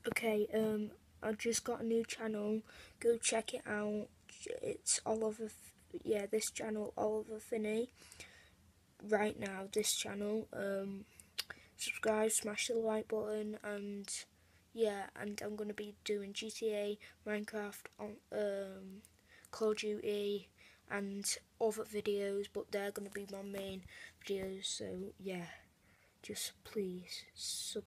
Okay, I just got a new channel. Go check it out. It's Oliver. Yeah, this channel, Oliver Finney. Right now, this channel. Subscribe, smash the like button, and yeah, and I'm gonna be doing GTA, Minecraft, Call of Duty, and other videos, but they're gonna be my main videos. So yeah, just please